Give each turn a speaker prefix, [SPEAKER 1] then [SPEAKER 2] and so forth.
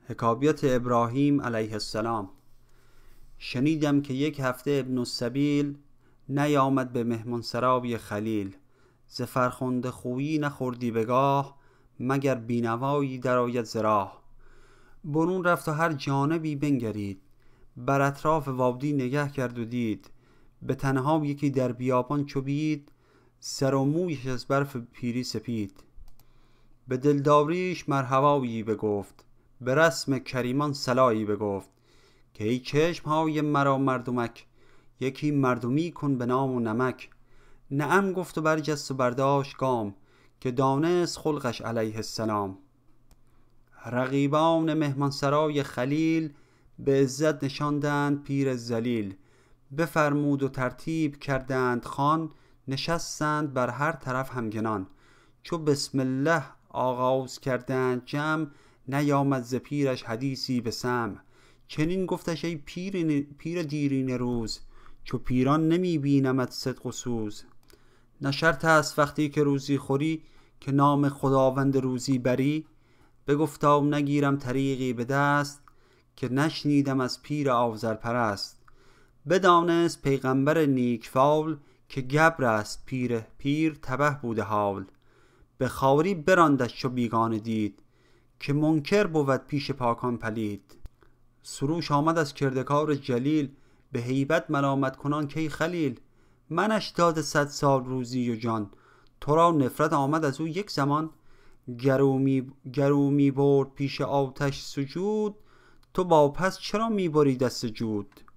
[SPEAKER 1] حکایت ابراهیم علیه السلام. شنیدم که یک هفته ابن السبیل نیامد به مهمانسرای خلیل. ز فرخنده خویی نخوردی بگاه، مگر بینوایی در آید ز راه. برون رفت و هر جانبی بنگرید، بر اطراف وادی نگه کرد و دید. به تنها یکی در بیابان چوبید، سر و مویش از برف پیری سپید. به دلداریش مرحبایی بگفت، به رسم کریمان صلایی بگفت. که ای چشمهای مرا مردمک، یکی مردمی کن به نام و نمک. نعم گفت و برجست و برداشت گام، که دانست خلقش علیه السلام. رقیبان مهمانسرای خلیل، به عزت نشاندند پیر ذلیل. بفرمود و ترتیب کردند خوان، نشستند بر هر طرف همگنان. چو بسم الله آغاز کردند جمع، نیامد ز پیرش حدیثی به سمع. چنین گفتش ای پیر دیرینه روز، چو پیران نمی بینمت صدق و سوز. نه شرط است وقتی که روزی خوری، که نام خداوند روزی بری. بگفتا نگیرم طریقی به دست، که نشنیدم از پیر آذرپرست. بدانست پیغمبر نیک فال، که گبر است پیر تبه بوده حال. به خواری براندش چو بیگانه دید، که منکر بود پیش پاکان پلید. سروش آمد از کردگار جلیل، به هیبت ملامت کنان که ای خلیل. منش داده 100 سال روزی و جان، تو را نفرت آمد از او یک زمان. گرو می برد پیش آتش سجود، تو با پس چرا می بری دست جود.